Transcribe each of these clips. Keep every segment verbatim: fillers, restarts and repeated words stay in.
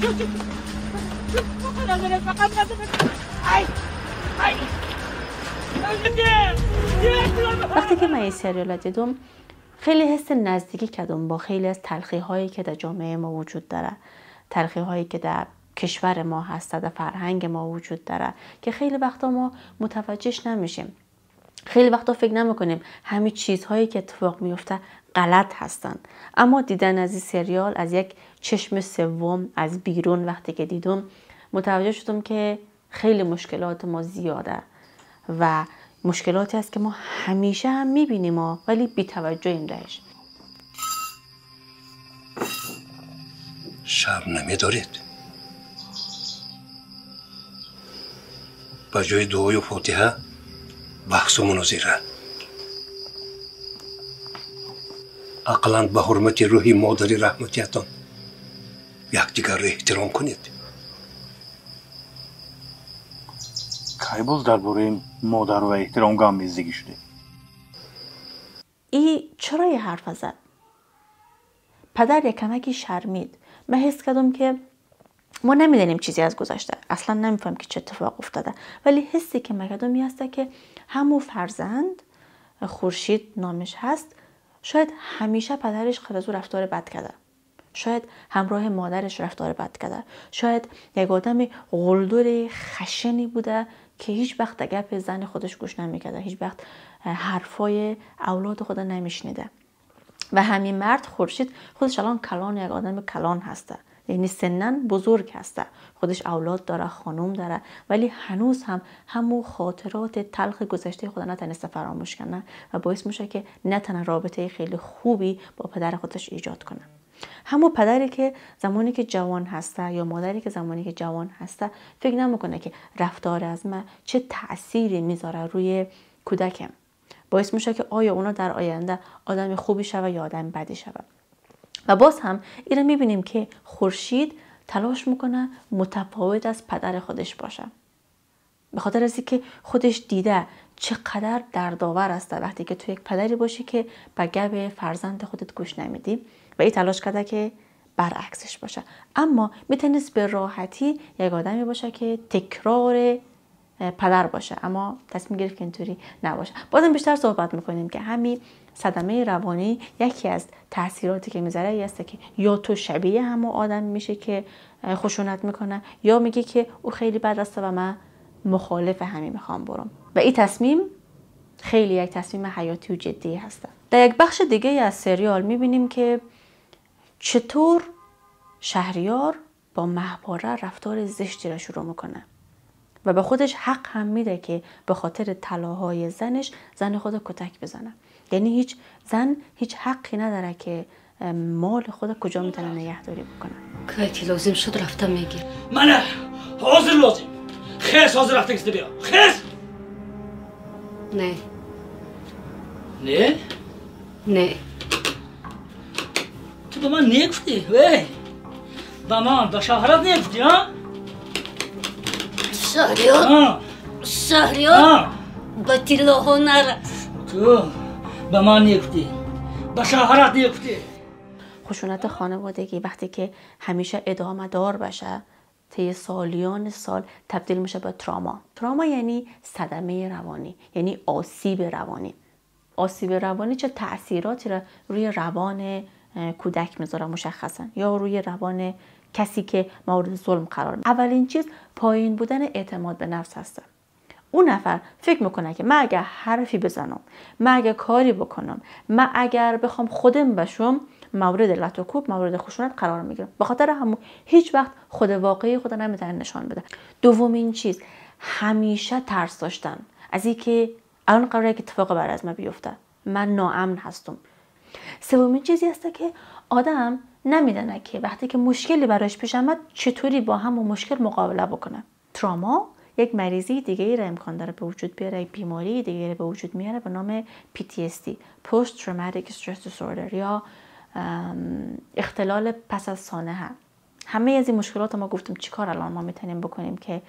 وقتی که من این سریال دیدم خیلی حس نزدیکی کردم با خیلی از تلخی هایی که در جامعه ما وجود داره، تلخی هایی که در کشور ما هست، در فرهنگ ما وجود داره که خیلی وقتا ما متوجهش نمیشیم. خیلی وقتا فکر نمیکنیم همین چیزهایی که اتفاق میفته غلط هستن. اما دیدن از این سریال از یک چشم سوم از بیرون وقتی که دیدم متوجه شدم که خیلی مشکلات ما زیاده و مشکلاتی هست که ما همیشه هم میبینیم ولی بی توجهیم بهش. شرم نمیدارید؟ با جای دعای و فاتحه بحث و مناظره اقلاً به حرمت روحی مادری رحمتیتان یکدیگر را احترام کنید. کی باز درباره مادر و احترام گامیزگی شده؟ ای چرا یه حرف زد؟ پدر یک کمکی شرمید. من حس کردم که ما نمیدونیم چیزی از گذشته، اصلا نمیفهم که چه اتفاق افتاده، ولی حسی که من کردم این هسته که همون فرزند خورشید نامش هست شاید همیشه پدرش خرزو رفتار بد کرده، شاید همراه مادرش رفتار بد کرده، شاید یک آدم غلدور خشنی بوده که هیچ وقت گپ زن خودش گوش نمیکرده، هیچ وقت حرفای اولاد خود نمیشنیده. و همین مرد خورشید خودش الان کلان یک آدم کلان هسته، یعنی سنن بزرگ هسته، خودش اولاد داره، خانم داره، ولی هنوز هم همون خاطرات تلخ گذشته خود نتونسته فراموش کنه و باعث میشه که نتونه رابطه خیلی خوبی با پدر خودش ایجاد کنه. همون پدری که زمانی که جوان هسته یا مادری که زمانی که جوان هسته فکر نمیکنه که رفتار از من چه تأثیری میذاره روی کودکم، باعث میشه که آیا اونا در آینده آدم خوبی شوه یا آدم بدی شوه. و باز هم این رو میبینیم که خورشید تلاش میکنه متفاوت از پدر خودش باشه، به خاطر از اینکه خودش دیده چقدر دردآور است وقتی که تو یک پدری باشی که به گپ فرزند خودت گوش نمیدی و این تلاش کرده که برعکسش باشه. اما میتونست به راحتی یک آدمی باشه که تکرار پدر باشه، اما تصمیم گرفت که اینطوری نباشه. بازم بیشتر صحبت میکنیم که همین صدمه روانی یکی از تاثیراتی که میذاره این است که یا تو شبیه همون آدم میشه که خشونت میکنه یا میگه که او خیلی بد است و من مخالف همین میخوام برم. و این تصمیم خیلی یک تصمیم حیاتی و جدی هست. در یک بخش دیگه از سریال میبینیم که چطور شهریار با مهپاره رفتار زشتی را شروع میکنه و به خودش حق هم میده که به خاطر طلاهای زنش زن خود کتک بزنه. یعنی هیچ زن هیچ حقی نداره که مال خود کجا میتونه نگهداری بکنه. که لازم شد رفتم میگیر. منه حاضر لازم. خیس حاضر رفته کسی بیا. خیس. نه. نه؟ نه. تو به من نگفتی؟ وی. به من به شهرت نگفتی ها؟ شهریار. شهریار. با تیلاها نرس. تو به من نگفتی. به شهرت نگفتی. خشونت خانوادگی وقتی که همیشه ادامه دار بشه طی سالیان سال تبدیل میشه به تراما. تراما یعنی صدمه روانی، یعنی آسیب روانی. آسیب روانی چه تأثیراتی را روی روان کودک میذاره مشخصا یا روی روان کسی که مورد ظلم قرار میگیره. اولین چیز پایین بودن اعتماد به نفس هست. اون نفر فکر میکنه که من اگر حرفی بزنم، من اگر کاری بکنم، من اگر بخوام خودم بشم مورد لط و کوب، مورد خشونت قرار میگیرم. به خاطر همون هیچ وقت خود واقعی خود نمیتونه نشان بده. دومین چیز همیشه ترس داشتن از اینکه الان قراره که اتفاق بر از من بیفته، من ناامن هستم. سومین چیزی هست که آدم نمیدونه که وقتی که مشکلی براش پیش آمد چطوری با همون مشکل مقابله بکنه. تراما یک مریضی دیگه را امکان داره به وجود بیاره، یک بیماری دیگه را به وجود میاره به نام پی تی اس دی Post Traumatic Stress Disorder یا اختلال پس از سانحه. همه از این مشکلات ما گفتیم چیکار الان ما میتونیم بکنیم که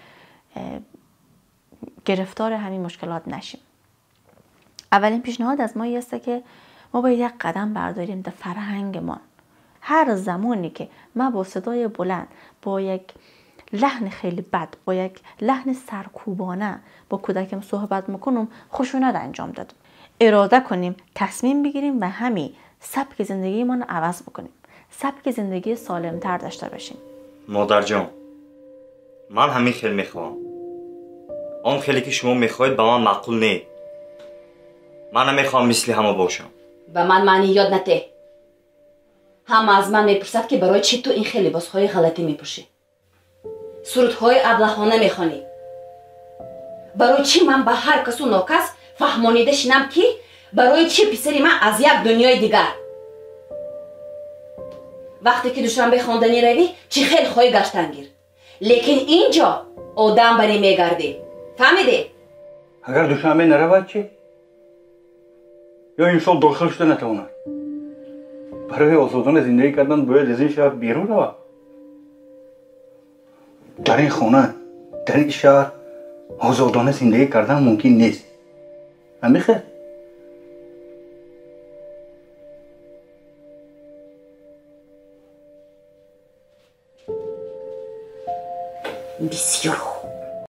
گرفتار همین مشکلات نشیم. اولین پیشنهاد از ما این است که ما باید یک قدم برداریم در فرهنگمان. هر زمانی که ما با صدای بلند، با یک لحن خیلی بد، با یک لحن سرکوبانه با کودکم صحبت میکنم، خشونت انجام دادم. اراده کنیم، تصمیم بگیریم و همین سبک زندگی ما رو عوض بکنیم. سبک زندگی سالمتر داشته باشیم. مادر جان، من همین خیلی میخوام. آن خیلی که شما میخواید به من معقول نیست. من نمیخوام مثل همه باشم. و من معنی یاد نده. همه از من میپرسد که برای چی تو این خیلی لباسهای غلطی میپوشی؟ سرودهای ابلهانه میخوانی؟ برای چی من به هر کس و ناکس فهمانیده شنم که برای چی پسری من از یک دنیای دیگر؟ وقتی که دوشنبه خواندنی روی چی خیلی خواهی گشتن گیر، لیکن اینجا آدم بری میگردی. فهمیدی؟ اگر دوشنبه نرود چی؟ یا این سال داخل شده نتواند؟ برای آزادانه زندگی کردن باید از این شهر بیرون رود. در این خانه، در این شهر آزادانه زندگی کردن ممکن نیست. نمیخواد؟ بسیار خوب.